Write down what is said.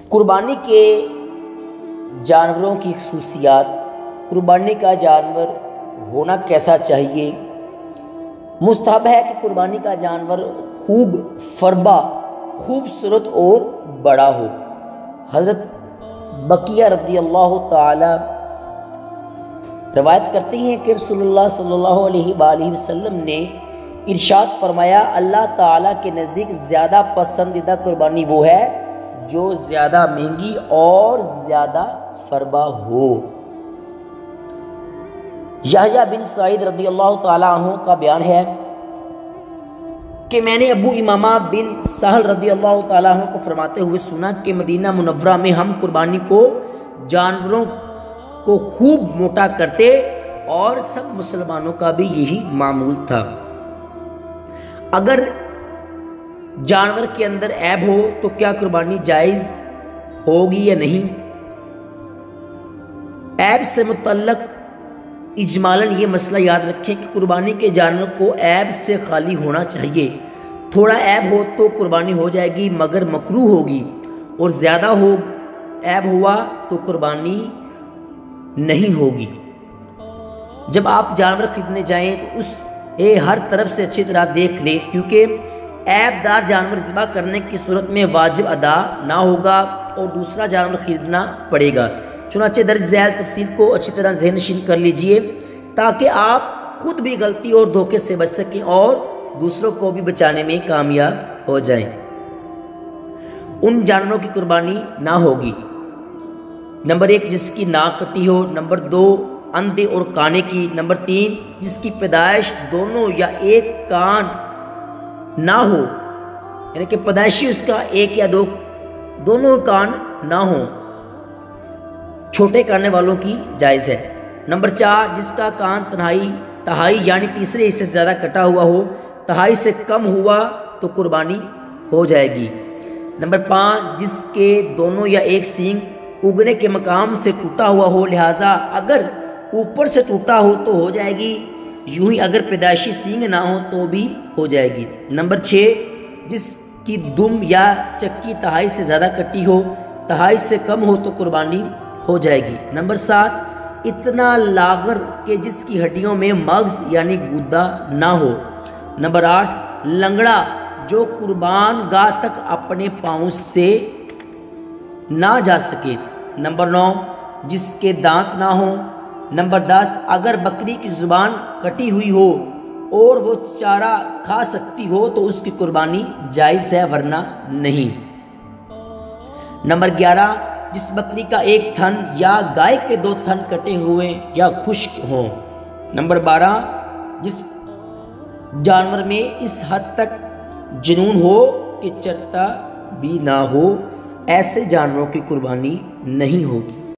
قربانی کے جانوروں کی خصوصیات، قربانی کا جانور ہونا کیسا چاہیے۔ مستحب ہے کہ قربانی کا جانور خوب فربا، خوبصورت اور بڑا ہو۔ حضرت بقیہ رضی اللہ تعالی روایت کرتے ہیں کہ رسول اللہ صلی اللہ علیہ وآلہ وسلم نے ارشاد فرمایا، اللہ تعالیٰ کے نزدیک زیادہ پسندیدہ قربانی وہ ہے جو زیادہ مہنگی اور زیادہ فربا ہو۔ یحییٰ بن سعید رضی اللہ تعالیٰ عنہ کا بیان ہے کہ میں نے ابو امامہ بن سہل رضی اللہ تعالیٰ عنہ کو فرماتے ہوئے سنا کہ مدینہ منورہ میں ہم قربانی کو جانوروں کو خوب موٹا کرتے اور سب مسلمانوں کا بھی یہی معمول تھا۔ اگر جانور کے اندر عیب ہو تو کیا قربانی جائز ہوگی یا نہیں؟ عیب سے متعلق اجمالاً یہ مسئلہ یاد رکھیں کہ قربانی کے جانور کو عیب سے خالی ہونا چاہیے۔ تھوڑا عیب ہو تو قربانی ہو جائے گی مگر مکروہ ہوگی، اور زیادہ عیب ہوا تو قربانی نہیں ہوگی۔ جب آپ جانور خریدنے جائیں تو اسے ہر طرف سے اچھی طرح دیکھ لیں، کیونکہ عیب دار جانور ذبح کرنے کی صورت میں واجب ادا نہ ہوگا اور دوسرا جانور خریدنا پڑے گا۔ چنانچہ درج ذیل تفصیل کو اچھی طرح ذہن نشین کر لیجئے تاکہ آپ خود بھی غلطی اور دھوکے سے بچ سکیں اور دوسروں کو بھی بچانے میں کامیاب ہو جائیں۔ ان جانوروں کی قربانی نہ ہوگی: نمبر 1 جس کی ناک کٹی ہو، نمبر 2 اندھے اور کانے کی، نمبر 3 جس کی پیدائش دونوں یا ایک کان نہ ہو، یعنی کہ پیدائشی اس کا ایک یا دونوں کان نہ ہوں، چھوٹے کانے والوں کی جائز ہے۔ نمبر 4 جس کا کان تہائی یعنی تیسرے حصے سے زیادہ کٹا ہوا ہو، تہائی سے کم ہوا تو قربانی ہو جائے گی۔ نمبر 5 جس کے دونوں یا ایک سینگ اگنے کے مقام سے ٹوٹا ہوا ہو، لہٰذا اگر اوپر سے ٹوٹا ہو تو ہو جائے گی، یوں ہی اگر پیدائشی سینگ نہ ہو تو بھی ہو جائے گی۔ نمبر 6 جس کی دم یا چکی تہائی سے زیادہ کٹی ہو، تہائی سے کم ہو تو قربانی ہو جائے گی۔ نمبر 7 اتنا لاغر کہ جس کی ہڈیوں میں مغز یعنی گودا نہ ہو۔ نمبر 8 لنگڑا جو قربان گاہ تک اپنے پاؤں سے نہ جا سکے۔ نمبر 9 جس کے دانت نہ ہوں۔ نمبر 10 اگر بکری کی زبان کٹی ہوئی ہو اور وہ چارہ کھا سکتی ہو تو اس کی قربانی جائز ہے ورنہ نہیں۔ نمبر 11 جس بکری کا ایک تھن یا گائے کے 2 تھن کٹے ہوئے یا خشک ہوں۔ نمبر 12 جس جانور میں اس حد تک جنون ہو کہ چرتا بھی نہ ہو، ایسے جانوروں کی قربانی نہیں ہوگی۔